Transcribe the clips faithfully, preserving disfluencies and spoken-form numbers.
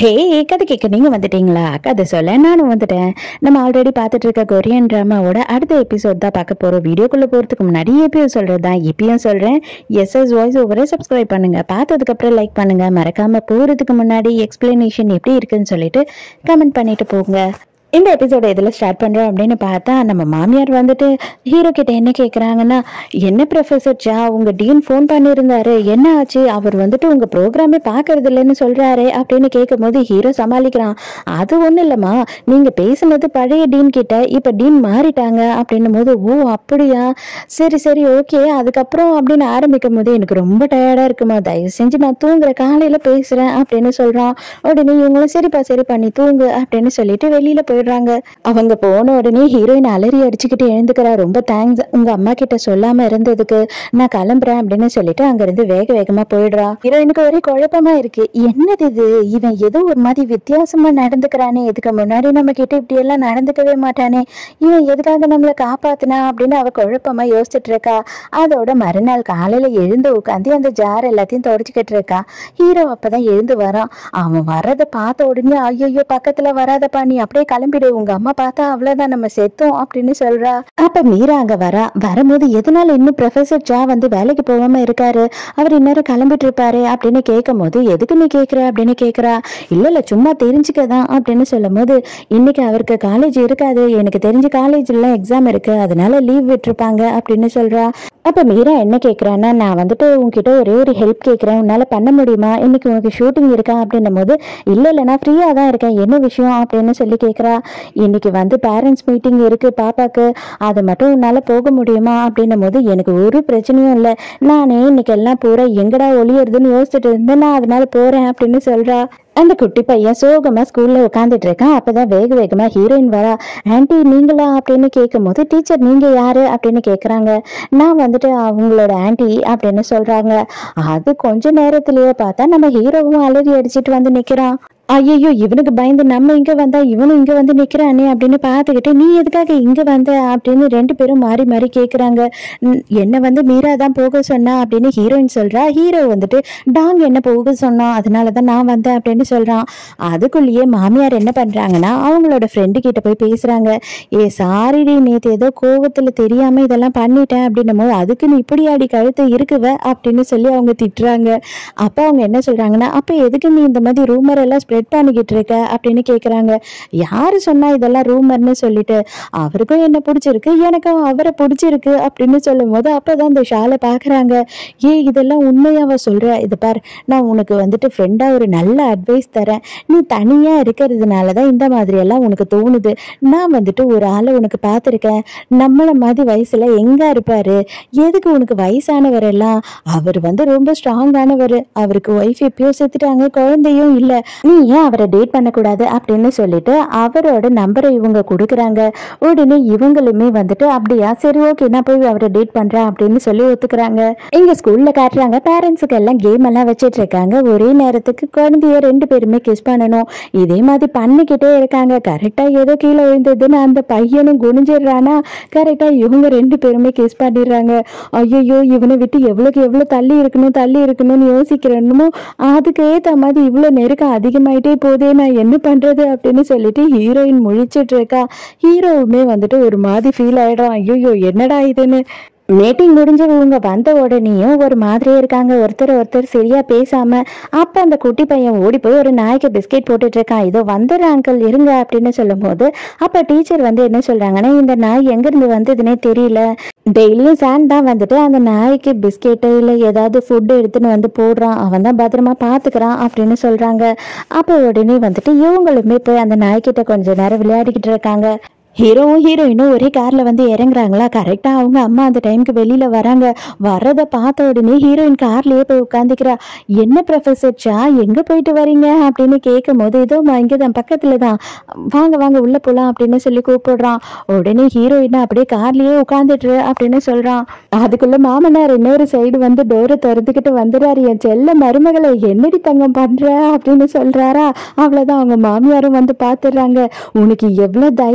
ஹே கதை கேட்க நீங்க வந்துட்டீங்களா? கதை சொல்ல நானும் வந்துட்டேன். நம்ம ஆல்ரெடி பார்த்துட்டு இருக்க கொரியன் டிராமாவோட அடுத்த எபிசோட் தான் பார்க்க போறோம். வீடியோக்குள்ள போறதுக்கு முன்னாடி எப்பயும் சொல்றதுதான் இப்பயும் சொல்றேன். எஸ் எஸ் வாய்ஸ் ஓவரை சப்ஸ்கிரைப் பண்ணுங்க. பார்த்ததுக்கு அப்புறம் லைக் பண்ணுங்க. மறக்காம போறதுக்கு முன்னாடி எக்ஸ்பிளனேஷன் எப்படி இருக்குன்னு சொல்லிட்டு கமெண்ட் பண்ணிட்டு போங்க. இந்த எபிசோட எதில் ஸ்டார்ட் பண்ணுறோம் அப்படின்னு பார்த்தா, நம்ம மாமியார் வந்துட்டு ஹீரோ கிட்ட என்ன கேட்குறாங்கன்னா, என்ன ப்ரொஃபஸர் ஜா உங்கள் டீன் ஃபோன் பண்ணியிருந்தாரு, என்ன ஆச்சு, அவர் வந்துட்டு உங்கள் ப்ரோக்ராமே பார்க்கறது இல்லைன்னு சொல்கிறாரு அப்படின்னு கேட்கும் போது ஹீரோ சமாளிக்கிறான். அது ஒன்றும் இல்லைம்மா, நீங்கள் பேசுனது பழைய டீன் கிட்ட, இப்போ டீன் மாறிட்டாங்க அப்படின்னும் போது, ஓ அப்படியா, சரி சரி ஓகே, அதுக்கப்புறம் அப்படின்னு ஆரம்பிக்கும் போது எனக்கு ரொம்ப டயர்டாக இருக்குமா, தயவு செஞ்சு நான் தூங்குற காலையில் பேசுகிறேன் அப்படின்னு சொல்கிறான். உடனே இவங்களும் சரிப்பா சரிப்பா நீ தூங்கு அப்படின்னு சொல்லிட்டு வெளியில் போய் அவங்க போன உடனே ஹீரோயின் அலறி அடிச்சுக்கிட்டு எழுந்துக்கிறா. ரொம்ப தேங்க்ஸ் உங்க அம்மா கிட்ட சொல்லாம இருந்ததுக்கு, நான் கிளம்புறேன் அப்படின்னு சொல்லிட்டு அங்க இருந்து வேக வேகமா போயிடுறா. ஹீரோயினுக்கு ஒரே குழப்பமா இருக்கு. என்னது இது, இவன் ஏதோ ஒரு மாதிரி வித்தியாசமா நடந்துக்கிறானே, இதுக்கு முன்னாடி நம்ம கிட்ட இப்படி எல்லாம் நடந்துக்கவே மாட்டானே, இவன் எதுக்காக நம்மளை காப்பாத்தினா அப்படின்னு அவ குழப்பமா யோசிச்சுட்டு இருக்கா. அதோட மறுநாள் காலையில எழுந்து உட்காந்து அந்த ஜார் எல்லாத்தையும் தொடச்சுக்கிட்டு இருக்கா. ஹீரோ அப்பதான் எழுந்து வரான். அவன் வர்றதை பார்த்த உடனே ஐயோ பக்கத்துல வராதப்பா, நீ அப்படியே கிளம்பி உங்க அம்மா பார்த்தா அவ்வளவுதான், நம்ம செத்தோம் அப்படின்னு சொல்றா. அப்ப மீரா அங்க வரா. வரும்போது எதனால இன்னும் ப்ரொஃபசர் ஜா வந்து வேலைக்கு போகாம இருக்காரு, அவர் இன்னொரு கிளம்பிட்டு இருப்பாரு அப்படின்னு கேட்கும் போது, எதுக்கு நீ கேக்குற அப்படின்னு கேக்குறா. இல்ல இல்ல சும்மா தெரிஞ்சுக்கதான் அப்படின்னு சொல்லும் போது, இன்னைக்கு அவருக்கு காலேஜ் இருக்காது, எனக்கு தெரிஞ்ச காலேஜ்ல எக்ஸாம் இருக்கு, அதனால லீவ் விட்டுருப்பாங்க அப்படின்னு சொல்றா. அப்ப மீரா என்ன கேக்குறான்னா, நான் வந்துட்டு உங்ககிட்ட ஒரே ஒரு ஹெல்ப் கேட்கிறேன், உன்னால பண்ண முடியுமா, இன்னைக்கு உனக்கு ஷூட்டிங் இருக்கா அப்படின்னும் போது, இல்ல இல்ல நான் ஃப்ரீயா தான் இருக்கேன், என்ன விஷயம் அப்படின்னு சொல்லி கேக்குறா. இன்னைக்கு வந்து பேரண்ட்ஸ் மீட்டிங் இருக்கு பாப்பாக்கு, அது மட்டும் உன்னால போக முடியுமா அப்படின்னும் போது, எனக்கு ஒரு பிரச்சனையும் இல்லை, நானே இன்னைக்கு எல்லாம் பூரா எங்கடா ஒளியறதுன்னு யோசிச்சுட்டு இருந்தேன், நான் அதனால போறேன் அப்படின்னு சொல்றா. அந்த குட்டி பையன் சோகமா ஸ்கூல்ல உட்காந்துட்டு இருக்கான். அப்பதான் வேக வேகமா ஹீரோயின் வரா. ஆன்டி நீங்களா அப்படின்னு கேட்கும் போது, டீச்சர் நீங்க யாரு அப்படின்னு கேக்குறாங்க. நான் வந்துட்டு அவங்களோட ஆன்டி அப்படின்னு சொல்றாங்க. அது கொஞ்ச நேரத்திலேயே பார்த்தா நம்ம ஹீரோவும் அலறி அடிச்சுட்டு வந்து நிக்கிறான். ஐயோ இவனுக்கு பயந்து நம்ம இங்க வந்தா இவனும் இங்க வந்து நிக்கிறானே அப்படின்னு பார்த்துக்கிட்டு, நீ எதுக்காக இங்க வந்த அப்படின்னு ரெண்டு பேரும் மாறி மாறி கேக்குறாங்க. என்ன வந்து மீரா தான் போக சொன்னா அப்படின்னு ஹீரோயின் சொல்றா. ஹீரோ வந்துட்டு டாங் என்ன போக சொன்னா, அதனாலதான் நான் வந்தேன் அப்படின்னு சொல்றான். அதுக்குள்ளேயே மாமியார் என்ன பண்றாங்கன்னா, அவங்களோட ஃப்ரெண்டு கிட்ட போய் பேசுறாங்க. ஏ சாரிடி, நேத்து ஏதோ கோவத்துல தெரியாம இதெல்லாம் பண்ணிட்டேன் அப்படின்னும் போது, அதுக்கு நீ இப்படி ஆடி கழுத்து இருக்குவ அப்படின்னு சொல்லி அவங்க திட்டுறாங்க. அப்ப அவங்க என்ன சொல்றாங்கன்னா, அப்ப எதுக்கு நீ இந்த மாதிரி ரூமர் எல்லாம் ஸ்ப்ரெட் பண்ணிக்கிட்டு இருக்க அப்படின்னு கேக்குறாங்க. யாரு சொன்னா இதெல்லாம் ரூமர்னு சொல்லிட்டு, அவருக்கும் என்ன பிடிச்சிருக்கு, எனக்கும் அவரை பிடிச்சிருக்கு அப்படின்னு சொல்லும் போது, அப்பதான் இந்த ஷாலை பாக்குறாங்க. ஏ இதெல்லாம் உண்மையாவ சொல்ற, இது பார் நான் உனக்கு வந்துட்டு ஃப்ரெண்டா ஒரு நல்ல அட்வைஸ் தரேன், நீ தனியா இருக்கிறதுனாலதான் இந்த மாதிரி எல்லாம் உனக்கு தோணுது, நான் வந்துட்டு ஒரு ஆளை உனக்கு பார்த்திருக்கேன், நம்மள மாதிரி வயசுல எங்க இருப்பாரு, எதுக்கு உனக்கு வயசானவர் எல்லாம், அவர் வந்து ரொம்ப ஸ்ட்ராங்கானவர், அவருக்கு ஒய்ஃப் எப்பயோ செத்துட்டாங்க, குழந்தையும் இல்ல, நீ ஏன் அவரை டேட் பண்ணக்கூடாது அப்படின்னு சொல்லிட்டு அவரோட நம்பரை இவங்க கொடுக்குறாங்க. உடனே இவங்களுமே வந்துட்டு அப்படியா சரி ஓகே நான் போய் அவரை டேட் பண்றேன் அப்படின்னு சொல்லி ஒத்துக்கிறாங்க. இங்க ஸ்கூல்ல காட்டுறாங்க, பேரண்ட்ஸுக்கு எல்லாம் கேம் எல்லாம் வச்சிட்டு இருக்காங்க. ஒரே நேரத்துக்கு குழந்தைய ரெண்டு பேருமே கிஸ் பண்ணணும், இதே மாதிரி பண்ணிக்கிட்டே இருக்காங்க. கரெக்டா ஏதோ கீழே விழுந்ததுன்னு அந்த பையனும் குனிஞ்சிடுறானா, கரெக்டா இவங்க ரெண்டு பேருமே கிஸ் பண்ணிடுறாங்க. ஐயோ இவனை விட்டு எவ்வளவுக்கு எவ்வளவு தள்ளி இருக்கணும் தள்ளி இருக்கணும்னு யோசிக்கிறேன்னுமோ, அதுக்கு ஏத்த மாதிரி இவ்வளவு நெருக்கம் அதிகமாயிட்டே போதே, நான் என்ன பண்றது அப்படின்னு சொல்லிட்டு ஹீரோயின் முழிச்சிட்டு இருக்கா. ஹீரோவுமே வந்துட்டு ஒரு மாதிரி ஃபீல் ஆயிடும். ஐயோ என்னடா இதுன்னு. மீட்டிங் முடிஞ்சவங்க வந்த உடனேயும் ஒரு மாதிரியே இருக்காங்க, ஒருத்தர் ஒருத்தர் சரியா பேசாம. அப்ப அந்த குட்டி பையன் ஓடி போய் ஒரு நாய்க்கு பிஸ்கெட் போட்டுட்டு இருக்கான். இதோ வந்துடுற அங்கிள் இருங்க அப்படின்னு சொல்லும் போது, அப்ப டீச்சர் வந்து என்ன சொல்றாங்கன்னா, இந்த நாய் எங்க இருந்து வந்ததுன்னே தெரியல, டெய்லியும் சாண்ட் தான் வந்துட்டு அந்த நாய்க்கு பிஸ்கெட்டு இல்லை ஏதாவது ஃபுட்டு எடுத்துன்னு வந்து போடுறான், அவன் தான் பத்திரமா பார்த்துக்கிறான் அப்படின்னு சொல்றாங்க. அப்போ உடனே வந்துட்டு இவங்களுமே போய் அந்த நாய்கிட்ட கொஞ்ச நேரம் விளையாடிக்கிட்டு இருக்காங்க. ஹீரோவும் ஹீரோயினும் ஒரே கார்ல வந்து இறங்குறாங்களா. கரெக்டா அவங்க அம்மா அந்த டைமுக்கு வெளியில வராங்க. வர்றதை பார்த்த உடனே ஹீரோயின் கார்லயே போய் உட்காந்துக்கிறா. என்ன ப்ரொஃபசர் ஜா எங்க போயிட்டு வரீங்க அப்படின்னு கேட்கும் போது, இதோ இங்கதான் பக்கத்துல தான், வாங்க வாங்க உள்ள போலாம் அப்படின்னு சொல்லி கூப்பிடுறான். உடனே ஹீரோயின் அப்படியே கார்லயே உட்காந்துட்டு அப்படின்னு சொல்றான். அதுக்குள்ள மாமனார் இன்னொரு சைடு வந்து டோரை திறந்துக்கிட்டு வந்துடுறாரு. என் செல்ல மருமகளை என்னடி தங்கம் பண்ற அப்படின்னு சொல்றாரா. அவ்வளவுதான் அவங்க மாமியாரும் வந்து பாத்துடுறாங்க. உனக்கு எவ்வளவு தைரியம்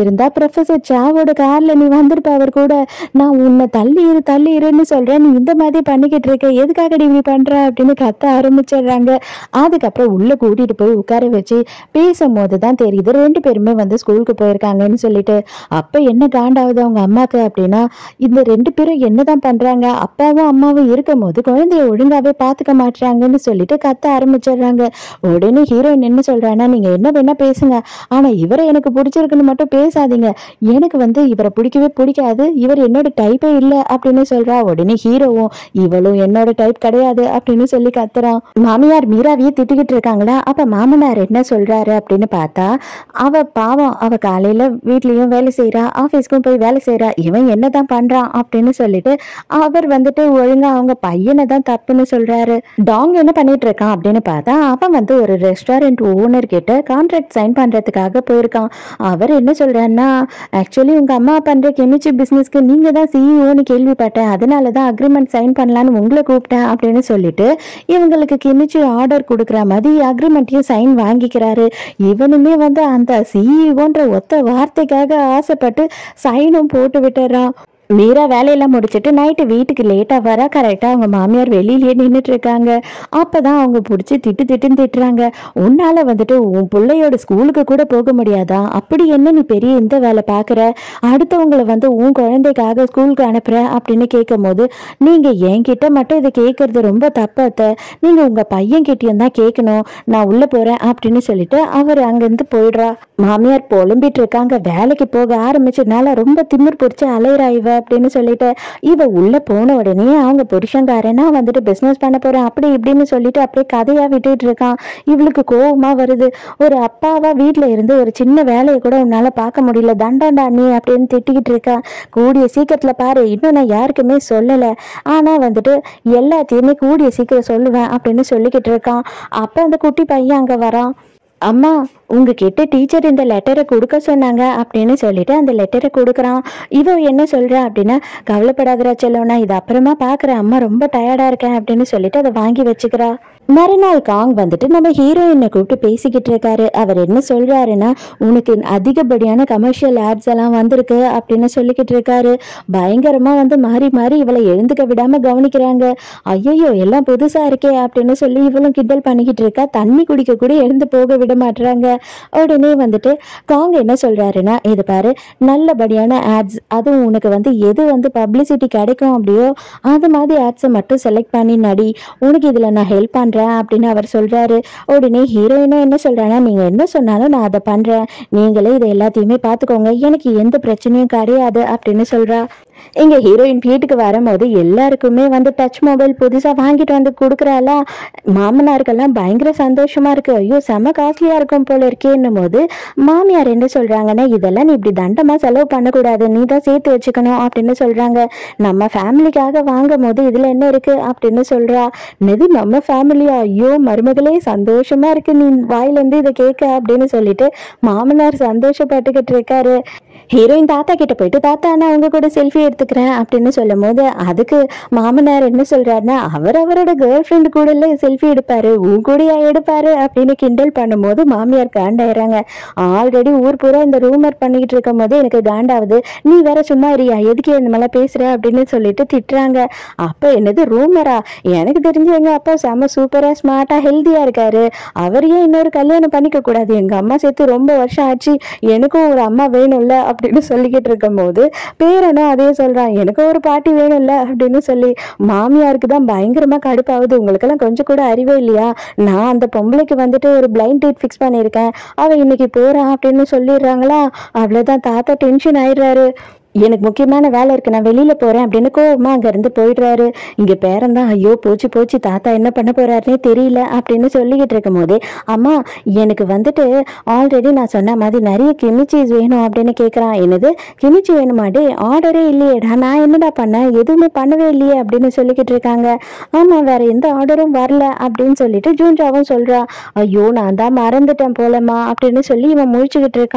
இருந்தா ப்ரொஃபசர் சாவோட கார்ல நீ வந்திருப்ப அவர் கூட. நான் உன்னை தள்ளி இரு தள்ளி இருன்னு சொல்றேன், நீ இந்த மாதிரி பண்ணிக்கிட்டு இருக்க, எதுக்காக நீ இப்படி பண்ற அப்படின்னு கத்த ஆரம்பிச்சிடுறாங்க. அதுக்கப்புறம் உள்ள கூட்டிட்டு போய் உட்கார வச்சு பேசும்போது தான் தெரியுது ரெண்டு பேருமே வந்து ஸ்கூலுக்கு போயிருக்காங்கன்னு சொல்லிட்டு. அப்ப என்ன காண்டாவது அவங்க அம்மாக்கு அப்படின்னா, இந்த ரெண்டு பேரும் என்னதான் பண்றாங்க, அப்பாவும் அம்மாவும் இருக்கும் போது குழந்தைய ஒழுங்காவே பாத்துக்க மாட்டாங்கன்னு சொல்லிட்டு கத்த ஆரம்பிச்சிடுறாங்க. உடனே ஹீரோயின் என்ன சொல்றான்னா, நீங்க என்ன வேணா பேசுங்க, ஆனா இவரை எனக்கு பிடிச்சிருக்குன்னு மட்டும் பேசாதீங்க, எனக்கு வந்து இவரை பிடிக்கவே பிடிக்காது, இவர் என்னோட டைப்பே இல்லை அப்படின்னு சொல்றா. உடனே ஹீரோவும் இவளும் என்னோட டைப் கிடையாது அப்படின்னு சொல்லி கத்துறான். மாமியார் மீராவையே திட்டிக்கிட்டு இருக்காங்களா. அப்ப மாமனார் என்ன சொல்றாரு அப்படின்னு பார்த்தா, அவ பாவம், அவ காலையில வீட்லயும் வேலை செய்யறா, ஆபீஸ்க்கும் போய் வேலை செய்யறா, இவன் என்னதான் பண்றான் அப்படின்னு சொல்லிட்டு அவர் வந்துட்டு ஒழுங்கா அவங்க பையனை தான் தப்புன்னு சொல்றாரு. டாங் என்ன பண்ணிட்டு இருக்கான் அப்படின்னு பார்த்தா, அவன் வந்து ஒரு ரெஸ்டாரண்ட் ஓனர் கிட்ட கான்ட்ராக்ட் சைன் பண்றதுக்காக போயிருக்கான். அவர் என்ன சொல்றாருன்னா, ஆக்சுவலி உங்க அம்மா பண்ற கெமிச்சி பிசினஸ்க்கு நீங்க தான் சிஇஓன்னு கேள்விப்பட்டேன், அதனாலதான் அக்ரிமெண்ட் சைன் பண்ணலான்னு உங்களை கூப்பிட்டேன் அப்படின்னு சொல்லிட்டு இவங்களுக்கு கெமிச்சி ஆர்டர் கொடுக்குற மாதிரி அக்ரிமெண்ட்டையும் சைன் வாங்கிக்கிறாரு. இவனுமே வந்து அந்த சிஇஓன்ற ஒத்த வார்த்தைக்காக ஆசைப்பட்டு சைனும் போட்டு விட்டுறான். மீரா வேலையெல்லாம் முடிச்சுட்டு நைட்டு வீட்டுக்கு லேட்டாக வர கரெக்டாக அவங்க மாமியார் வெளியிலேயே நின்றுட்டு இருக்காங்க. அப்போதான் அவங்க பிடிச்சி திட்டு திட்டுன்னு திட்டுறாங்க. உன்னால வந்துட்டு உன் பிள்ளையோட ஸ்கூலுக்கு கூட போக முடியாதா, அப்படி என்ன நீ பெரிய இந்த வேலை பார்க்குற, அடுத்தவங்களை வந்து உன் குழந்தைக்காக ஸ்கூலுக்கு அனுப்புற அப்படின்னு கேட்கும் போது, நீங்கள் என்கிட்ட மட்டும் இதை கேட்கறது ரொம்ப தப்பாத்த, நீங்கள் உங்கள் பையன்கிட்டயும் தான் கேட்கணும், நான் உள்ளே போகிறேன் அப்படின்னு சொல்லிட்டு அவர் அங்கேருந்து போயிடுறா. மாமியார் புலம்பிட்டு இருக்காங்க, வேலைக்கு போக ஆரம்பிச்சதுனால ரொம்ப திமிர் பிடிச்சி அலையிறா இவ அப்படின்னு சொல்லிட்டு. இவ உள்ள போன உடனே அவங்க புருஷங்காரனா வந்துட்டு பிசினஸ் பண்ண போறேன் அப்படி இப்படின்னு சொல்லிட்டு அப்படியே கதையா விட்டுட்டு இருக்கான். இவளுக்கு கோவமா வருது. ஒரு அப்பாவா வீட்டுல இருந்து ஒரு சின்ன வேலையை கூட உன்னால பார்க்க முடியல, தண்டாண்டா நீ அப்படின்னு திட்டிக்கிட்டு இருக்கா. கூடிய சீக்கிரத்துல பாரு, இன்னும் நான் யாருக்குமே சொல்லல, ஆனா வந்துட்டு எல்லாத்தையுமே கூடிய சீக்கிரம் சொல்லுவேன் அப்படின்னு சொல்லிக்கிட்டு இருக்கான். அப்ப அந்த குட்டி பையன் அங்க வரான். அம்மா, உங்ககிட்ட டீச்சர் இந்த லெட்டரை கொடுக்க சொன்னாங்க அப்படின்னு சொல்லிட்டு அந்த லெட்டரை கொடுக்குறான். இவ என்ன சொல்றா அப்படின்னா, கவலைப்படாதரா செல்லோனா, இது அப்புறமா பாக்குறேன், அம்மா ரொம்ப டயர்டா இருக்கேன் அப்படின்னு சொல்லிட்டு அதை வாங்கி வச்சுக்கிறா. மறுநாள் காங் வந்துட்டு நம்ம ஹீரோயினை கூப்பிட்டு பேசிக்கிட்டு இருக்காரு. அவர் என்ன சொல்றாருன்னா, உனக்கு அதிகப்படியான கமர்ஷியல் ஆட்ஸ் எல்லாம் வந்திருக்கு அப்படின்னு சொல்லிக்கிட்டு இருக்காரு. பயங்கரமா வந்து மாறி மாறி இவளை எழுந்துக்க விடாம கவனிக்கிறாங்க. ஐயோ எல்லாம் புதுசா இருக்கே அப்படின்னு சொல்லி இவளும் கிண்டல் பண்ணிக்கிட்டு இருக்கா. தண்ணி குடிக்க கூட எழுந்து போக விட மாட்டுறாங்க. உடனே வந்துட்டு காங் என்ன சொல்றாருன்னா, இது பாரு, நல்லபடியான ஆட்ஸ், அதுவும் உனக்கு வந்து எது வந்து பப்ளிசிட்டி கிடைக்கும் அப்படியோ அது மாதிரி ஆட்ஸை மட்டும் செலக்ட் பண்ணி நடி, உனக்கு இதுல நான் ஹெல்ப் பண்றேன் அப்படின்னு அவர் சொல்றாரு. உடனே ஹீரோயினும் என்ன சொல்றாங்கன்னா, நீங்க என்ன சொன்னாலும் நான் அதை பண்றேன், நீங்களே இதை எல்லாத்தையுமே பாத்துக்கோங்க, எனக்கு எந்த பிரச்சனையும் கிடையாது அப்படின்னு சொல்றா. இங்க ஹீரோயின் வீட்டுக்கு வரும்போது எல்லாருக்குமே வந்து டச் மொபைல் புதுசா வாங்கிட்டு வந்து கொடுக்குறாளா. மாமனாருக்கெல்லாம் பயங்கர சந்தோஷமா இருக்கு. ஐயோ செம காஸ்ட்லியா இருக்கும் போல இருக்கேன்னும் போது மாமியார் என்ன சொல்றாங்கன்னா, இதெல்லாம் நீ இப்படி தண்டமா செலவு பண்ணக்கூடாது, நீ தான் சேர்த்து வச்சுக்கணும் அப்படின்னு சொல்றாங்க. நம்ம ஃபேமிலிக்காக வாங்கும் போது இதுல என்ன இருக்கு அப்படின்னு சொல்றா. நெது நம்ம ஃபேமிலியா, ஐயோ மருமகளே சந்தோஷமா இருக்கு நீ வாயிலிருந்து இதை கேட்க அப்படின்னு சொல்லிட்டு மாமனார் சந்தோஷப்பட்டுக்கிட்டு இருக்காரு. ஹீரோயின் தாத்தா கிட்ட போயிட்டு, தாத்தா நான் அவங்க கூட செல்ஃபி எடுத்துக்கிறேன் அப்படின்னு சொல்லும் போது அதுக்கு மாமனார் என்ன சொல்றாருன்னா, அவர் அவரோட கேர்ள் ஃப்ரெண்டு கூட இல்ல செல்ஃபி எடுப்பாரு, உன் கூடயா எடுப்பாரு அப்படின்னு கிண்டல் பண்ணும்போது மாமியார் காண்டாயிறாங்க. ஆல்ரெடி ஊர் பூரா இந்த ரூமர் பண்ணிக்கிட்டு இருக்கும் போது எனக்கு காண்டாவது, நீ வேற சும்மா இருயா, எதுக்கு இந்த மாதிரிலாம் பேசுற அப்படின்னு சொல்லிட்டு திட்டுறாங்க. அப்ப என்னது ரூமரா, எனக்கு தெரிஞ்சு எங்க அப்பா செம்ம சூப்பரா ஸ்மார்ட்டா ஹெல்தியா இருக்காரு, அவர் ஏன் இன்னொரு கல்யாணம் பண்ணிக்க கூடாது, எங்க அம்மா சேர்த்து ரொம்ப வருஷம் ஆச்சு, எனக்கும் ஒரு அம்மா வேணும்ல அப்படின்னு சொல்லிக்கிட்டு இருக்கும் போது பேரனும் அதே சொல்றான், எனக்கு ஒரு பாட்டி வேணும்ல அப்படின்னு சொல்லி. மாமியாருக்கு தான் பயங்கரமா கடுப்பாகுது, உங்களுக்கெல்லாம் கொஞ்சம் கூட அறிவே இல்லையா, நான் அந்த பொம்பளைக்கு வந்துட்டு ஒரு பிளைண்ட் டேட் ஃபிக்ஸ் பண்ணியிருக்கேன், அவ இன்னைக்கு போறான் அப்படின்னு சொல்லிடுறாங்களா. அவ்வளவுதான் தாத்தா டென்ஷன் ஆயிடுறாரு. எனக்கு முக்கியமான வேலை இருக்கு, நான் வெளியில போறேன் அப்படின்னு கோவமா அங்க இருந்து போயிடுறாரு. இங்க பேரன் தான், ஐயோ போச்சு போச்சு, தாத்தா என்ன பண்ண போறாருன்னே தெரியல அப்படின்னு சொல்லிக்கிட்டு இருக்கும் போதே, அம்மா எனக்கு வந்துட்டு ஆல்ரெடி நான் சொன்ன மாதிரி நிறைய கிமிச்சீஸ் வேணும் அப்படின்னு கேட்கறான். என்னது கிமிச்சி வேணுமாடே, ஆர்டரே இல்லையேடா, நான் என்னடா பண்ணேன், எதுவுமே பண்ணவே இல்லையே அப்படின்னு சொல்லிக்கிட்டு இருக்காங்க. ஆமா வேற எந்த ஆர்டரும் வரல அப்படின்னு சொல்லிட்டு ஜூன்ஜாவும் சொல்றா. ஐயோ நான் தான் மறந்துட்டேன் போலமா அப்படின்னு சொல்லி இவன் முழிச்சுக்கிட்டு இருக்கான்.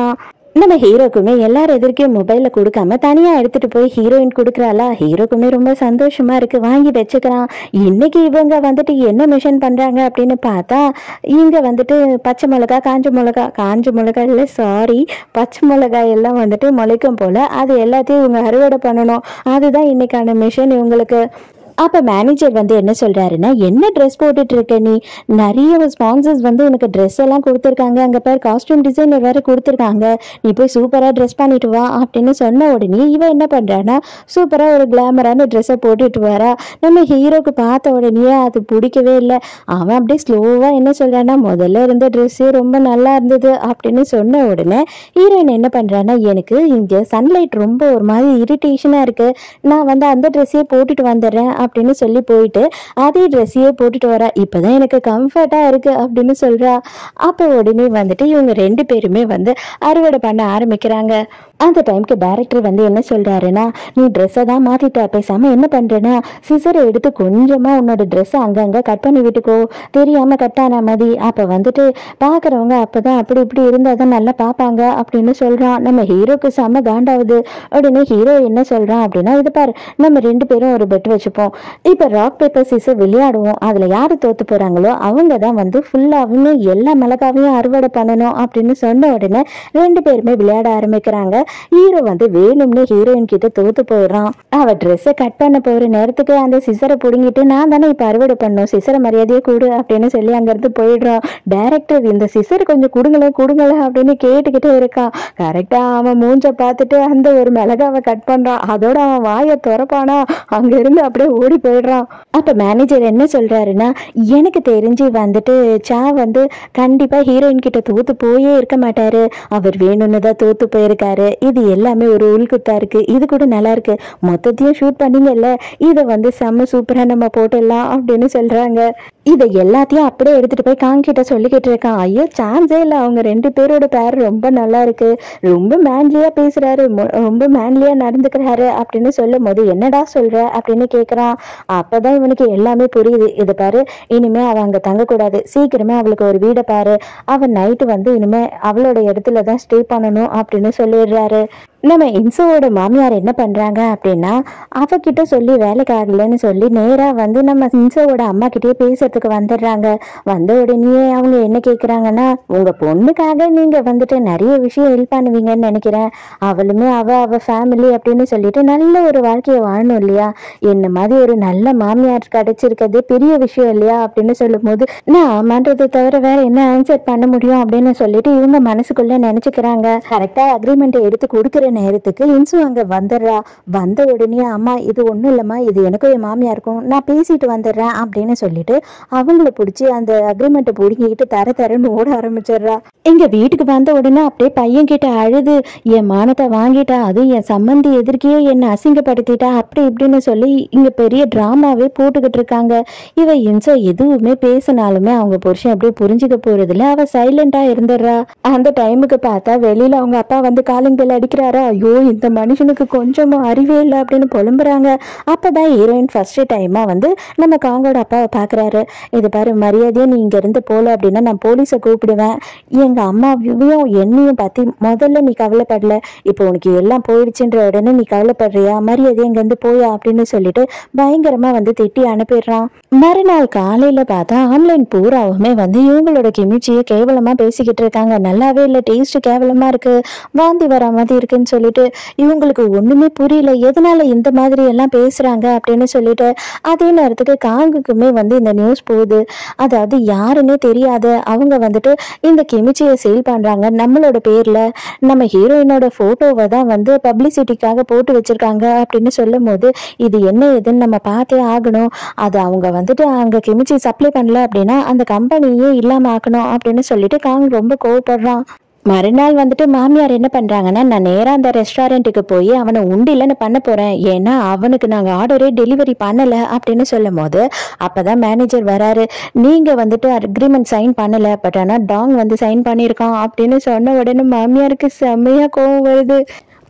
நம்ம ஹீரோக்குமே எல்லாரும் எதிர்க்கும் மொபைல கொடுக்காம தனியா எடுத்துட்டு போய் ஹீரோயின் கொடுக்குறாளா. ஹீரோக்குமே ரொம்ப சந்தோஷமா இருக்கு, வாங்கி வச்சுக்கிறான். இன்னைக்கு இவங்க வந்துட்டு என்ன மிஷன் பண்றாங்க அப்படின்னு பார்த்தா, இங்க வந்துட்டு பச்சை மிளகா காஞ்ச மிளகா காஞ்ச மிளகா இல்லை சாரி பச்சை மிளகாய் எல்லாம் வந்துட்டு முளைக்கும் போல அது எல்லாத்தையும் இவங்க அறுவடை பண்ணணும். அதுதான் இன்னைக்கான மிஷன் இவங்களுக்கு. அப்போ மேனேஜர் வந்து என்ன சொல்கிறாருன்னா, என்ன ட்ரெஸ் போட்டுட்டு இருக்க நீ, நிறைய ஸ்பான்சர்ஸ் வந்து உனக்கு ட்ரெஸ் எல்லாம் கொடுத்துருக்காங்க, அங்கே பேர் காஸ்டியூம் டிசைனர் வேறு கொடுத்துருக்காங்க, நீ போய் சூப்பராக ட்ரெஸ் பண்ணிட்டு வா அப்படின்னு சொன்ன உடனே இவன் என்ன பண்ணுறான்னா சூப்பராக ஒரு கிளாமரான ட்ரெஸ்ஸை போட்டுட்டு வரா. நம்ம ஹீரோக்கு பார்த்த உடனே அது பிடிக்கவே இல்லை. அவன் அப்படியே ஸ்லோவாக என்ன சொல்கிறான்னா, முதல்ல இருந்த ட்ரெஸ்ஸே ரொம்ப நல்லா இருந்தது அப்படின்னு சொன்ன உடனே ஹீரோயின் என்ன பண்ணுறான்னா, எனக்கு இங்கே சன்லைட் ரொம்ப ஒரு மாதிரி இரிட்டேஷனாக இருக்குது, நான் வந்து அந்த ட்ரெஸ்ஸையே போட்டுட்டு வந்துடுறேன் அப்படின்னு சொல்லி போயிட்டு அதே ட்ரெஸ்ஸையே போட்டுட்டு வரா. இப்போதான் எனக்கு கம்ஃபர்ட்டாக இருக்குது அப்படின்னு சொல்கிறா. அப்போ உடனே வந்துட்டு இவங்க ரெண்டு பேருமே வந்து அறுவடை பண்ண ஆரம்பிக்கிறாங்க. அந்த டைமுக்கு டைரக்டர் வந்து என்ன சொல்கிறாருன்னா, நீ ட்ரெஸ்ஸை தான் மாற்றிட்டா, பேசாமல் என்ன பண்ணுறேன்னா சிசரை எடுத்து கொஞ்சமாக உன்னோட ட்ரெஸ்ஸை அங்கங்கே கட் பண்ணி விட்டுக்கோ, தெரியாமல் கட் ஆன மாதிரி. அப்போ வந்துட்டு பார்க்குறவங்க அப்போ தான் அப்படி இப்படி இருந்தால் தான் நல்லா பார்ப்பாங்க அப்படின்னு சொல்கிறான். நம்ம ஹீரோக்கு செம்ம காண்டாகுது. உடனே ஹீரோ என்ன சொல்கிறான் அப்படின்னா, இது பாரு நம்ம ரெண்டு பேரும் ஒரு பெட் வச்சுப்போம், இப்போ ராக் பேப்பர் சீசர் விளையாடுவோம், அதில் யார் தோற்று போகிறாங்களோ அவங்க தான் வந்து ஃபுல்லாகவுமே எல்லா மிளகாவையும் அறுவடை பண்ணணும் அப்படின்னு சொன்ன உடனே ரெண்டு பேருமே விளையாட ஆரம்பிக்கிறாங்க. ஹீரோ வந்து வேணும்னே ஹீரோயின் கிட்ட தோத்து போயிடுறான். அவ ட்ரெஸ்ஸை கட் பண்ண போகிற நேரத்துக்கு அந்த சிசரை பிடுங்கிட்டு, நான் தானே இப்போ அறுவடை பண்ணோம், சிசரை மரியாதையே கூடு அப்படின்னு சொல்லி அங்கேருந்து போயிடுறான். டைரக்டர் இந்த சிசர் கொஞ்சம் கொடுங்களேன் கொடுங்களேன் அப்படின்னு கேட்டுக்கிட்டே இருக்கான். கரெக்டாக அவன் மூஞ்ச பார்த்துட்டு அந்த ஒரு மிளகாவை கட் பண்ணுறான். அதோட அவன் வாயை திறப்பானா அங்கேருந்து அப்படியே ஓடி போயிடுறான். அப்போ மேனேஜர் என்ன சொல்கிறாருன்னா, எனக்கு தெரிஞ்சு வந்துட்டு சா வந்து கண்டிப்பாக ஹீரோயின் கிட்ட தோத்து போயே இருக்க மாட்டாரு, அவர் வேணும்னு தான் தோத்து போயிருக்காரு, இது எல்லாமே ஒரு உள்குத்தா இருக்கு, இது கூட நல்லா இருக்கு, மொத்தத்தையும் ஷூட் பண்ணீங்கல்ல, இதை வந்து செம்ம சூப்பராக நம்ம போட்டுடலாம் அப்படின்னு சொல்கிறாங்க. இதை எல்லாத்தையும் அப்படியே எடுத்துட்டு போய் காங்கிட்ட சொல்லிக்கிட்டு இருக்கான். ஐயோ சான்ஸே இல்லை, அவங்க ரெண்டு பேரோட பேர் ரொம்ப நல்லா இருக்கு, ரொம்ப மேன்லியா பேசுறாரு, ரொம்ப மேன்லியா நடந்துக்கிறாரு அப்படின்னு சொல்லும் போது என்னடா சொல்ற அப்படின்னு கேட்குறான். அப்பதான் இவனுக்கு எல்லாமே புரியுது. இதை பாரு, இனிமே அவ அங்க தங்கக்கூடாது, சீக்கிரமே அவளுக்கு ஒரு வீடை பாரு, அவன் நைட்டு வந்து இனிமே அவளோட இடத்துல தான் ஸ்டே பண்ணணும் அப்படின்னு சொல்லிடுறாரு. நம்ம இன்சோவோட மாமியார் என்ன பண்றாங்க அப்படின்னா, அவகிட்ட சொல்லி வேலைக்கு ஆகலன்னு சொல்லி நேரா வந்து நம்ம இன்சோவோட அம்மா கிட்டே பேசுறதுக்கு வந்துடுறாங்க. வந்த உடனே அவங்க என்ன கேட்குறாங்கன்னா, உங்க பொண்ணுக்காக நீங்க வந்துட்டு நிறைய விஷயம் ஹெல்ப் பண்ணுவீங்கன்னு நினைக்கிறேன், அவளுமே அவ அவ ஃபேமிலி அப்படின்னு சொல்லிட்டு நல்ல ஒரு வாழ்க்கையை வாழணும் இல்லையா, என்ன மாதிரி ஒரு நல்ல மாமியார் கிடைச்சிருக்கிறதே பெரிய விஷயம் இல்லையா அப்படின்னு சொல்லும் போது, நான் ஆமான்றதை தவிர வேற என்ன ஆன்சர் பண்ண முடியும் அப்படின்னு சொல்லிட்டு இவங்க மனசுக்குள்ள நினைச்சுக்கிறாங்க. கரெக்டா அக்ரிமெண்ட்டை எடுத்து கொடுக்குற நேரத்துக்கு இன்சு அங்க வந்துடுறா. வந்த உடனே அம்மா இது ஒண்ணும் இல்லம்மா, இது எனக்கும் என் மாமியாருக்கும், நான் பேசிட்டு வந்துடுறேன் அப்படின்னு சொல்லிட்டு அவங்கள பிடிச்சி அந்த அக்ரிமெண்ட்டை பிடிங்கிட்டு தர தரன்னு ஓட ஆரம்பிச்சிடுறா. எங்க வீட்டுக்கு வந்த உடனே அப்படியே பையன் கிட்ட அழுது, என் மானத்தை வாங்கிட்டா, அது என் சம்மந்தி எதிர்க்கையே என்னை அசிங்கப்படுத்திட்டா அப்படி இப்படின்னு சொல்லி இங்க பெரிய டிராமாவே போட்டுக்கிட்டு இருக்காங்க. இவ இன்சோ எதுவுமே பேசினாலுமே அவங்க புருஷன் அப்படியே புரிஞ்சுக்க போறதுல அவ சைலண்டா இருந்துடுறா. அந்த டைமுக்கு பார்த்தா வெளியில அவங்க அப்பா வந்து காலிங் பெல் அடிக்கிறாரா. ஐயோ இந்த மனுஷனுக்கு கொஞ்சமும் அறிவே இல்லை அப்படின்னு புலம்புறாங்க. அப்பதான் ஹீரோயின் ஃபர்ஸ்ட் டைமா வந்து நம்ம காங்கோட அப்பாவை பாக்குறாரு. இது பாரு, மரியாதையா நீ இங்க இருந்து போல அப்படின்னா நான் போலீஸை கூப்பிடுவேன், எங்க அம்மாவையும் என்னையும் பத்தி முதல்ல நீ கவலைப்படல, இப்போ உனக்கு எல்லாம் போயிடுச்சுன்ற உடனே நீ கவலைப்படுறியா, மரியாதையா இங்க இருந்து போயா அப்படின்னு சொல்லிட்டு பயங்கரமா வந்து திட்டி அனுப்பிடுறான். மறுநாள் காலையில பார்த்தா ஆன்லைன் பூராவுமே வந்து இவங்களோட கிமிச்சியை கேவலமா பேசிக்கிட்டு இருக்காங்க. நல்லாவே இல்லை, டேஸ்ட் கேவலமா இருக்கு, வாந்தி வர மாதிரி இருக்குன்னு சொல்லிட்டு இவங்களுக்கு ஒண்ணுமே புரியல, எதனால இந்த மாதிரி எல்லாம் பேசுறாங்க அப்படின்னு சொல்லிட்டு. அதே நேரத்துக்கு காங்குக்குமே வந்து இந்த நியூஸ் போகுது. அதாவது யாருன்னே தெரியாத அவங்க வந்துட்டு இந்த கிமிச்சியை சேல் பண்றாங்க நம்மளோட பேர்ல, நம்ம ஹீரோயினோட போட்டோவை தான் வந்து பப்ளிசிட்டிக்காக போட்டு வச்சிருக்காங்க அப்படின்னு சொல்லும் போது, இது என்ன ஏதுன்னு நம்ம பார்த்தே ஆகணும், அது அவங்க வந்துட்டு அங்க கிமிச்சி சப்ளை பண்ணல அப்படின்னா அந்த கம்பெனியே இல்லாம ஆக்கணும் அப்படின்னு சொல்லிட்டு காங் ரொம்ப கோவப்படுறான். மறுநாள் வந்துட்டு மாமியார் என்ன பண்றாங்கன்னா, நான் நேரா அந்த ரெஸ்டாரண்ட்டுக்கு போய் அவனை உண்டிலன்னு பண்ண போறேன், ஏன்னா அவனுக்கு நாங்க ஆர்டரே டெலிவரி பண்ணல அப்படின்னு சொல்லும் போது அப்பதான் மேனேஜர் வராரு. நீங்க வந்துட்டு அக்ரிமெண்ட் சைன் பண்ணல, பட் ஆனா டாங் வந்து சைன் பண்ணியிருக்கான் அப்படின்னு சொன்ன உடனே மாமியாருக்கு செம்மையா கோவம் வருது.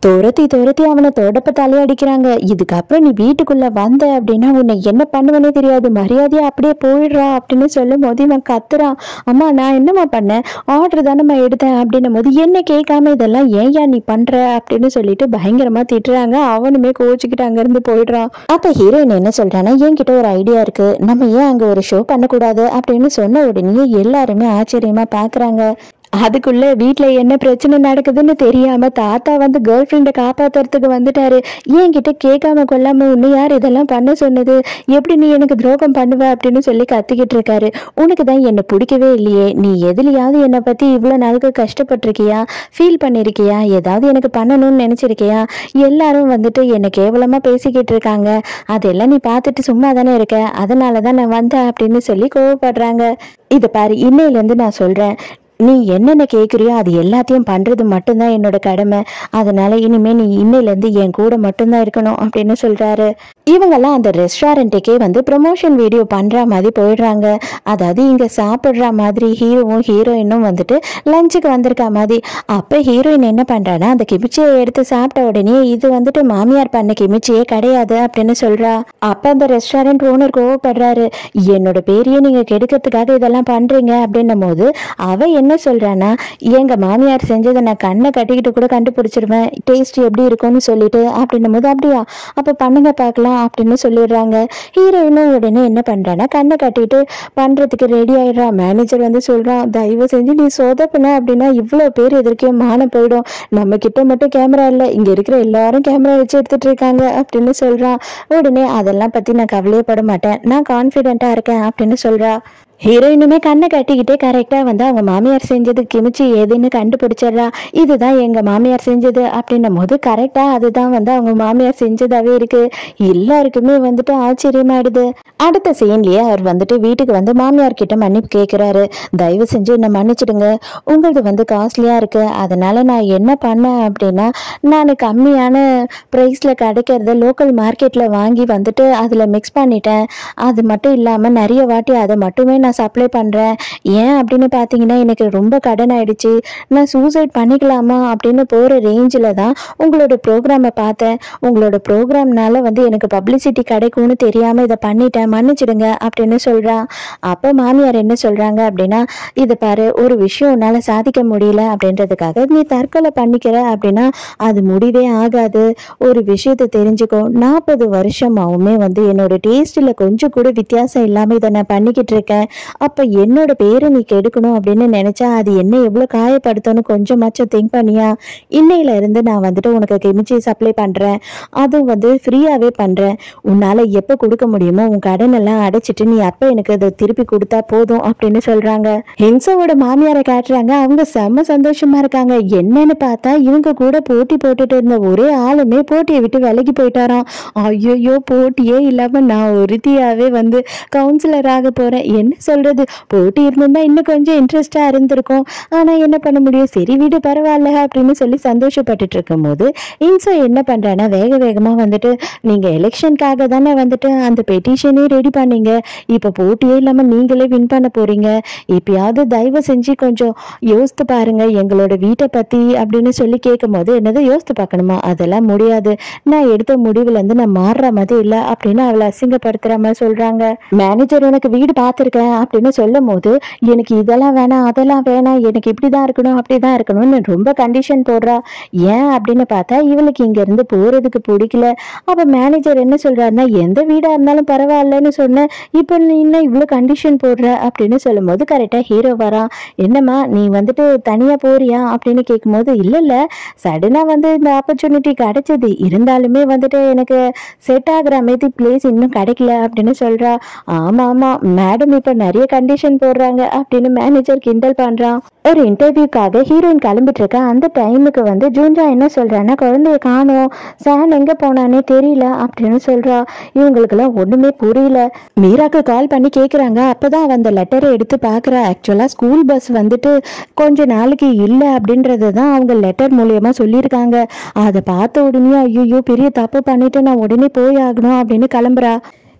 துரத்தி துரத்தி அவனை தொடப்பத்தாலே அடிக்கிறாங்க. இதுக்கப்புறம் நீ வீட்டுக்குள்ள வந்த அப்படின்னா உன்னை என்ன பண்ணுவனே தெரியாது, மரியாதையா அப்படியே போயிடுறா அப்படின்னு சொல்லும் போது இவன் கத்துறான். அம்மா நான் என்னம்மா பண்ணேன், ஆர்டர் தானம்மா எடுத்தேன் அப்படின்னும் போது என்ன கேட்காம இதெல்லாம் ஏன்யா நீ பண்ற அப்படின்னு சொல்லிட்டு பயங்கரமா திட்டுறாங்க. அவனுமே கோச்சுக்கிட்டு அங்கிருந்து போயிடுறான். அப்ப ஹீரோயின் என்ன சொல்றான்னா, என்கிட்ட ஒரு ஐடியா இருக்கு, நம்ம ஏன் அங்க ஒரு ஷோ பண்ணக்கூடாது அப்படின்னு சொன்ன உடனே எல்லாருமே ஆச்சரியமா பாக்குறாங்க. அதுக்குள்ள வீட்டுல என்ன பிரச்சனை நடக்குதுன்னு தெரியாம தாத்தா வந்து கேர்ள் ஃப்ரெண்டை காப்பாத்துறதுக்கு வந்துட்டாரு. என்கிட்ட கேட்காம கொள்ளாம உன்னை யார் இதெல்லாம் பண்ண சொன்னது, எப்படி நீ எனக்கு துரோகம் பண்ணுவ அப்படின்னு சொல்லி கத்திக்கிட்டு இருக்காரு. உனக்கு தான் என்னை பிடிக்கவே இல்லையே, நீ எதுலையாவது என்னை பத்தி இவ்வளவு நாளுக்கு கஷ்டப்பட்டிருக்கியா, ஃபீல் பண்ணிருக்கியா, ஏதாவது எனக்கு பண்ணணும்னு நினைச்சிருக்கியா, எல்லாரும் வந்துட்டு என்னை கேவலமா பேசிக்கிட்டு இருக்காங்க, அதெல்லாம் நீ பார்த்துட்டு சும்மா தானே இருக்க, அதனாலதான் நான் வந்தேன் அப்படின்னு சொல்லி கோவப்படுறாங்க. இதை பாரு, இன்னையில இருந்து நான் சொல்றேன், நீ என்னென்ன கேட்குறியோ அது எல்லாத்தையும் பண்ணுறது மட்டும்தான் என்னோட கடமை, அதனால இனிமேல் நீ இன்னையிலேருந்து என் கூட மட்டும்தான் இருக்கணும் அப்படின்னு சொல்கிறாரு. இவங்கெல்லாம் அந்த ரெஸ்டாரண்ட்டுக்கே வந்து ப்ரொமோஷன் வீடியோ பண்ணுற மாதிரி போயிடுறாங்க. அதாவது இங்கே சாப்பிட்ற மாதிரி ஹீரோவும் ஹீரோயினும் வந்துட்டு லஞ்சுக்கு வந்திருக்கா மாதிரி. அப்போ ஹீரோயின் என்ன பண்ணுறான்னா, அந்த கிமிச்சியை எடுத்து சாப்பிட்ட உடனே இது வந்துட்டு மாமியார் பண்ண கிமிச்சியே கிடையாது அப்படின்னு சொல்கிறா. அப்போ அந்த ரெஸ்டாரண்ட் ஓனர் கோவப்படுறாரு, என்னோட பேரையே நீங்கள் கெடுக்கிறதுக்காக இதெல்லாம் பண்ணுறீங்க அப்படின்னும் போது அவ என்ன என்ன சொல்றானா, எங்க மாமியார் செஞ்சதை நான் கண்ணை கட்டிக்கிட்டு கூட கண்டுபிடிச்சிருவேன் டேஸ்ட் எப்படி இருக்கும்னு சொல்லிட்டு அப்படின்னும் போது அப்படியா அப்ப பண்ணுங்க பார்க்கலாம் அப்படின்னு சொல்லிடுறாங்க. ஹீரோயினும் உடனே என்ன பண்றானா, கண்ணை கட்டிட்டு பண்றதுக்கு ரெடி ஆயிடுறா. மேனேஜர் வந்து சொல்றான், தயவு செஞ்சு நீ சொதப்புன அப்படின்னா இவ்வளவு பேர் எதிர்க்கே மானம் போயிடும், நம்ம கிட்ட மட்டும் கேமரா இல்லை, இங்க இருக்கிற எல்லாரும் கேமரா வச்சு எடுத்துட்டு இருக்காங்க அப்படின்னு சொல்றான். உடனே அதெல்லாம் பத்தி நான் கவலையப்பட மாட்டேன், நான் கான்ஃபிடென்ட்டா இருக்கேன் அப்படின்னு சொல்றா. ஹீரோயினுமே கண்ணை கட்டிக்கிட்டே கரெக்டா வந்து அவங்க மாமியார் செஞ்சது கிமிச்சி ஏதுன்னு கண்டுபிடிச்சிடறா. இதுதான் எங்க மாமியார் செஞ்சது அப்படின்னும் போது கரெக்டா அதுதான் வந்து அவங்க மாமியார் செஞ்சதாவே இருக்கு. எல்லாருக்குமே வந்துட்டு ஆச்சரியமாயிடுது. அடுத்த சீன்லயே அவர் வந்துட்டு வீட்டுக்கு வந்து மாமியார் கிட்ட மன்னிப்பு கேட்கிறாரு. தயவு செஞ்சு என்ன மன்னிச்சிடுங்க, உங்களுக்கு வந்து காஸ்ட்லியா இருக்கு, அதனால நான் என்ன பண்ணேன் அப்படின்னா, நான் கம்மியான பிரைஸ்ல கிடைக்கிறத லோக்கல் மார்க்கெட்ல வாங்கி வந்துட்டு அதுல மிக்ஸ் பண்ணிட்டேன். அது மட்டும் இல்லாம நிறைய வாட்டி அதை மட்டுமே நான் சப்ளை பண்றேன். ஏன் அப்படின்னு பாத்தீங்கன்னா, எனக்கு ரொம்ப கடன் ஆயிடுச்சு, நான் சூசைட் பண்ணிக்கலாமா அப்படின்னு போற ரேஞ்சில தான் உங்களோட ப்ரோக்ராமை பார்த்தேன். உங்களோட ப்ரோக்ராம்னால வந்து எனக்கு பப்ளிசிட்டி கிடைக்கும்னு தெரியாம இதை பண்ணிட்டேன், மன்னிச்சிடுங்க அப்படின்னு சொல்றான். அப்ப மாமியார் என்ன சொல்றாங்க அப்படின்னா, இதை பாரு, ஒரு விஷயம் உன்னால சாதிக்க முடியல அப்படின்றதுக்காக நீ தற்கொலை பண்ணிக்கிற அப்படின்னா அது முடிவே ஆகாது. ஒரு விஷயத்தை தெரிஞ்சுக்கோ, நாற்பது வருஷமாவுமே வந்து என்னோட டேஸ்ட்ல கொஞ்சம் கூட வித்தியாசம் இல்லாம இதை நான் பண்ணிக்கிட்டு இருக்கேன். அப்ப என்னோட பேரை நீ கெடுக்கணும் அப்படின்னு நினைச்சா அது என்ன எவ்வளவு காயப்படுத்தணும் கொஞ்சமாச்சும் திங்க் பண்ணியா? இன்னையில இருந்து நான் வந்துட்டு உனக்கு கெமிச்சி சப்ளை பண்றேன், அதுவும் வந்து ஃப்ரீயாவே பண்றேன். உன்னால எப்ப கொடுக்க முடியுமோ உன் கடன் எல்லாம் அடைச்சிட்டு நீ அப்ப எனக்கு அதை திருப்பி கொடுத்தா போதும் அப்படின்னு சொல்றாங்க. ஹிம்சாவோட மாமியாரை காட்டுறாங்க. அவங்க செம்ம சந்தோஷமா இருக்காங்க. என்னன்னு பார்த்தா இவங்க கூட போட்டி போட்டுட்டு இருந்த ஒரே ஆளுமே போட்டியை விட்டு விலகி போயிட்டாராம். ஐயோ, போட்டியே இல்லாம நான் ஒருத்தியாவே வந்து கவுன்சிலர் ஆக போறேன், என்ன சொல்றது, போட்டி இருந்திருந்தா இன்னும் கொஞ்சம் இன்ட்ரெஸ்டா இருந்திருக்கும், ஆனா என்ன பண்ண முடியும், சரி வீடு பரவாயில்ல அப்படின்னு சொல்லி சந்தோஷப்பட்டுட்டு இருக்கும் போது இன்சோ என்ன பண்றானா, வேக வேகமா வந்துட்டு நீங்க எலெக்ஷனுக்காக தானே வந்துட்டு அந்த பெட்டிஷனே ரெடி பண்ணீங்க, இப்ப போட்டியே இல்லாம நீங்களே வின் பண்ண போறீங்க, இப்பயாவது தயவு செஞ்சு கொஞ்சம் யோசித்து பாருங்க எங்களோட வீட்டை பத்தி அப்படின்னு சொல்லி கேட்கும் போது, என்னது யோசித்து பார்க்கணுமா, அதெல்லாம் முடியாது, நான் எடுத்த முடிவுல இருந்து நான் மாறுற மாதிரி இல்ல அப்படின்னு அவளை அசிங்கப்படுத்துற மாதிரி சொல்றாங்க. மேனேஜர் உனக்கு வீடு பார்த்துருக்கேன் அப்படின்னு சொல்லும் போது, எனக்கு இதெல்லாம் வேணாம் அதெல்லாம் வேணாம், எனக்கு இப்படிதான் இருக்கணும் அப்படிதான் இருக்கணும்னு ரொம்ப கண்டிஷன் போடுறா. ஏன் அப்படின்னு பார்த்தா இவளுக்கு இங்க இருந்து போறதுக்கு பிடிக்கல. அப்ப மேனேஜர் என்ன சொல்றாருன்னா, எந்த வீடா இருந்தாலும் பரவாயில்லன்னு சொன்ன, இப்ப நீ இன்னும் இவ்வளவு கண்டிஷன் போடுற அப்படின்னு சொல்லும் போது கரெக்டா ஹீரோ வரான். என்னம்மா நீ வந்துட்டு தனியா போறியா அப்படின்னு கேட்கும் போது, இல்ல இல்ல சடனா வந்து இந்த ஆப்பர்ச்சுனிட்டி கிடைச்சது, இருந்தாலுமே வந்துட்டு எனக்கு செட் ஆகுற மாதிரி பிளேஸ் இன்னும் கிடைக்கல அப்படின்னு சொல்றா. ஆமா ஆமா மேடம் இப்ப நிறைய கண்டிஷன் போடுறாங்க அப்படின்னு மேனேஜர் கிண்டல் பண்றான். ஒரு இன்டர்வியூக்காக ஹீரோயின் கிளம்பிட்டு இருக்க அந்த டைமுக்கு வந்து ஜூன்ஜா என்ன சொல்றான்னா, குழந்தைய காணோம், சான் எங்க போனானே தெரியல அப்படின்னு சொல்றா. இவங்களுக்கு எல்லாம் ஒண்ணுமே புரியல. மீராக்கு கால் பண்ணி கேக்குறாங்க. அப்பதான் அந்த லெட்டரை எடுத்து பாக்குறா. ஆக்சுவலா ஸ்கூல் பஸ் வந்துட்டு கொஞ்ச நாளைக்கு இல்லை அப்படின்றது தான் அவங்க லெட்டர் மூலியமா சொல்லியிருக்காங்க. அதை பார்த்த உடனே ஐயோ பெரிய தப்பு பண்ணிட்டு நான் உடனே போய் ஆகணும் அப்படின்னு கிளம்புறா.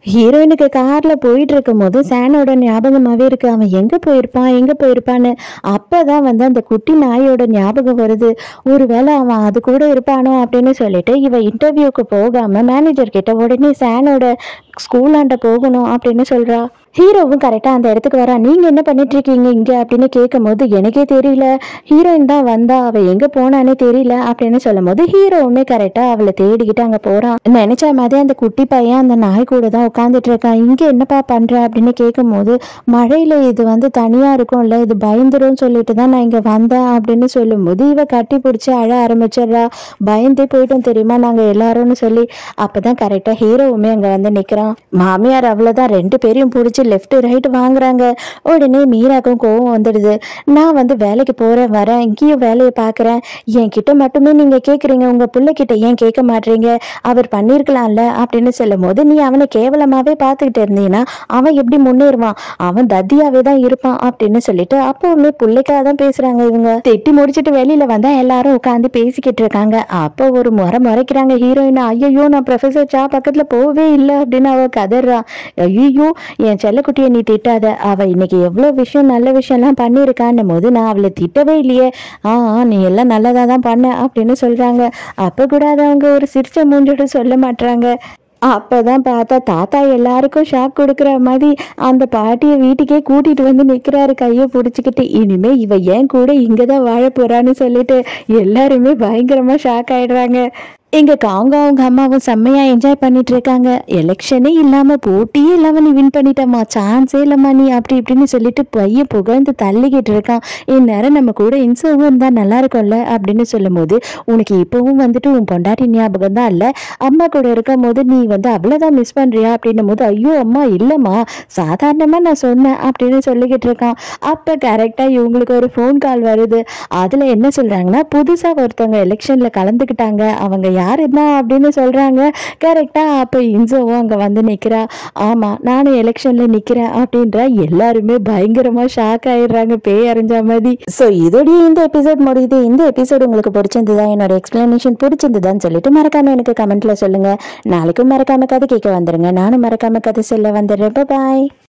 ஹீரோயினுக்கு கார்ல போயிட்டு இருக்கும் போது சானோட ஞாபகமாவே இருக்கு. அவன் எங்க போயிருப்பான் எங்க போயிருப்பான்னு. அப்பதான் வந்து அந்த குட்டி நாயோட ஞாபகம் வருது. ஒருவேளை அவன் அது கூட இருப்பானோ அப்படின்னு சொல்லிட்டு இவ இன்டர்வியூக்கு போகாம மேனேஜர் கிட்ட உடனே சானோட ஸ்கூலாண்ட போகணும் அப்படின்னு சொல்றா. ஹீரோவும் கரெக்டா அந்த இடத்துக்கு வரா. நீங்க என்ன பண்ணிட்டு இருக்கீங்க இங்க அப்படின்னு கேட்கும் போது எனக்கே தெரியல, ஹீரோயின் தான் வந்தா, அவ எங்க போனானே தெரியல அப்படின்னு சொல்லும் போது ஹீரோவுமே கரெக்டா அவளை தேடிக்கிட்டு அங்க போறான். நினைச்ச மாதிரி அந்த குட்டி பையன் அந்த நாய் கூட தான் உட்காந்துட்டு இருக்கான். இங்க என்னப்பா பண்ற அப்படின்னு கேட்கும் போது மழையில இது வந்து தனியா இருக்கும்ல, இது பயந்துரும் சொல்லிட்டு தான் நான் இங்க வந்தேன் அப்படின்னு சொல்லும் போது இவ கட்டி பிடிச்சி அழ ஆரம்பிச்சிடுறா. பயந்தே போயிட்டோம் தெரியுமா நாங்க எல்லாரும்னு சொல்லி. அப்பதான் கரெக்டா ஹீரோவுமே அங்க வந்து நிக்கிறான். மாமியார் அவ்வளவுதான் ரெண்டு பேரையும் பிடிச்சி லெஃப்ட் ரைட் வாங்குறாங்க. உடனே மீராக்கும் கோவம் வந்துடுது. நான் வந்து வேலைக்கு போறேன் வரேன், இங்கேயும் வேலையை பாக்குறேன், என் கிட்ட மட்டுமே நீங்க கேக்குறீங்க, உங்க பிள்ளை கிட்ட ஏன் கேட்க மாட்டீங்க, அவர் பண்ணிருக்கலாம்ல அப்படின்னு சொல்லும் போது நீ அவனை கேவலமாவே பாத்துக்கிட்டு இருந்தீங்கன்னா அவன் எப்படி முன்னேறுவான், அவன் தத்தியாவே தான் இருப்பான் அப்படின்னு சொல்லிட்டு அப்பவுமே பிள்ளைக்காக தான் பேசுறாங்க. இவங்க திட்டி முடிச்சுட்டு வெளியில வந்தா எல்லாரும் உட்காந்து பேசிக்கிட்டு இருக்காங்க. அப்போ ஒரு முறை முறைக்கிறாங்க ஹீரோயின். ஐயோ நான் ப்ரொஃபசர் சா பக்கத்துல போவே இல்லை அப்படின்னு அவ கதறா. ஐயோ என் செல்லக்குட்டியை நீ திட்டாத, அவ இன்னைக்கு எவ்வளவு விஷயம் நல்ல விஷயம் எல்லாம் பண்ணிருக்கான்னு போது நான் அவளை திட்டவே இல்லையே, ஆஹ் நீ எல்லாம் நல்லதா தான் பண்ண அப்படின்னு சொல்றாங்க. அப்ப கூட அதை அவங்க ஒரு சிரிச்ச மூஞ்சோட சொல்ல மாட்டாங்க. அப்பதான் பார்த்தா தாத்தா எல்லாருக்கும் ஷாக் கொடுக்குற மாதிரி அந்த பாட்டியை வீட்டுக்கே கூட்டிட்டு வந்து நிக்கிறாரு கையை பிடிச்சிக்கிட்டு. இனிமே இவ ஏன் கூட இங்கதான் வாழ போறான்னு சொல்லிட்டு எல்லாருமே பயங்கரமா ஷாக் ஆயிடுறாங்க. எங்க காங்க அவங்க அம்மாவும் செம்மையா என்ஜாய் பண்ணிட்டு இருக்காங்க. எலெக்ஷனே இல்லாம போட்டியே இல்லாம நீ வின் பண்ணிட்டம்மா, சான்ஸே இல்லம்மா நீ அப்படி இப்படின்னு சொல்லிட்டு பையன் புகழ்ந்து தள்ளிக்கிட்டு இருக்கான். இந்நேரம் நம்ம கூட இன்சோவும் இருந்தா நல்லா இருக்கும்ல அப்படின்னு சொல்லும் போது உனக்கு இப்பவும் வந்துட்டு உன் பொண்டாட்டி ஞாபகம் தான் இல்ல, அம்மா கூட இருக்கும் போது நீ வந்து அவ்வளவுதான் மிஸ் பண்றியா அப்படின்னும் போது ஐயோ அம்மா இல்லம்மா சாதாரணமா நான் சொன்னேன் அப்படின்னு சொல்லிக்கிட்டு இருக்கான். அப்ப கரெக்டா இவங்களுக்கு ஒரு போன் கால் வருது. அதுல என்ன சொல்றாங்கன்னா புதுசா ஒருத்தவங்க எலெக்ஷன்ல கலந்துக்கிட்டாங்க, அவங்க யார் என்ன அப்படின்னு சொல்றாங்க. கரெக்டா அப்ப இன்சோவும் அங்க வந்து நிக்கிறா. ஆமா நானும் எலெக்ஷன்ல நிக்கிறேன் அப்படின்ற எல்லாருமே பயங்கரமா ஷாக் ஆயிடுறாங்க பேய் அறிஞ்ச மாதிரி. சோ இதோடய இந்த எபிசோட் முடியுது. இந்த எபிசோட் உங்களுக்கு பிடிச்சிருந்ததா, என்னோட எக்ஸ்பிளனேஷன் பிடிச்சிருந்ததான்னு சொல்லிட்டு மறக்காம எனக்கு கமெண்ட்ல சொல்லுங்க. நாளைக்கும் மறக்காம கதை கேட்க வந்துருங்க. நானும் மறக்காம கதை சொல்ல வந்துடுறேன். பாய்.